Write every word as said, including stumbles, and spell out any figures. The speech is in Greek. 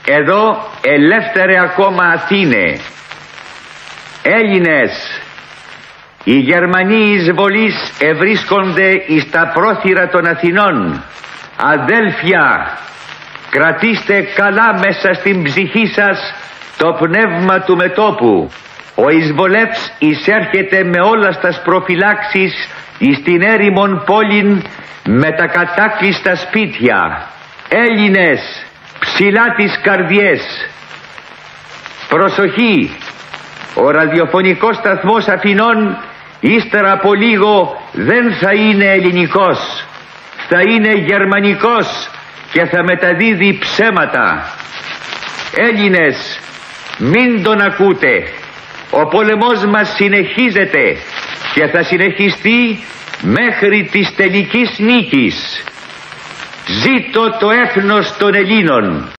Εδώ ελεύθερε ακόμα Αθήνε. Έλληνες, οι Γερμανοί εισβολείς ευρίσκονται εις τα πρόθυρα των Αθηνών. Αδέλφια, κρατήστε καλά μέσα στην ψυχή σας το πνεύμα του μετώπου. Ο εισβολεύς εισέρχεται με όλας τας προφυλάξεις εις την έρημον πόλην με τα κατάκλειστα σπίτια. Έλληνες, ψηλά τις καρδιές. Προσοχή, ο ραδιοφωνικός σταθμός Αθηνών ύστερα από λίγο δεν θα είναι ελληνικός, θα είναι γερμανικός και θα μεταδίδει ψέματα. Έλληνες, μην τον ακούτε. Ο πόλεμός μας συνεχίζεται και θα συνεχιστεί μέχρι της τελικής νίκης. Ζήτω το έθνος των Ελλήνων.